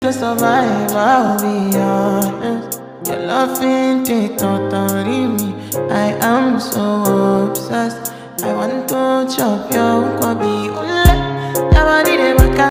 To survive, I'll be honest. Your love ain't it totally me. I am so obsessed. I want to chop your kobe. Your body,